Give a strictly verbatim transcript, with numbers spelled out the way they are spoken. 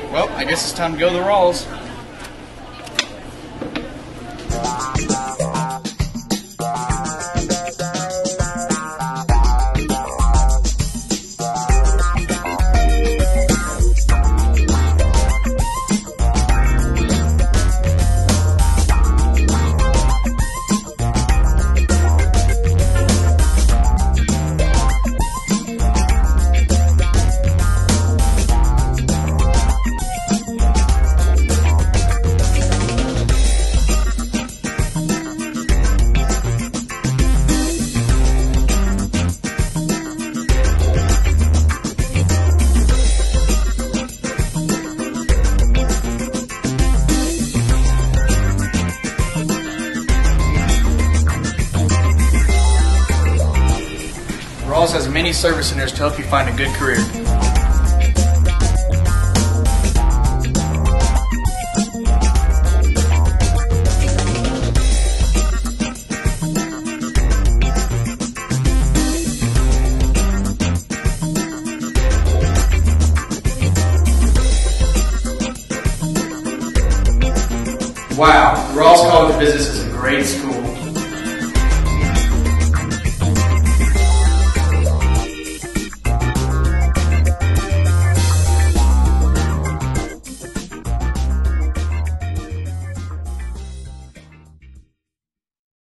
Well, I guess it's time to go to the Rawls. Rawls has many service centers to help you find a good career. Wow, Rawls College of Business is a great school.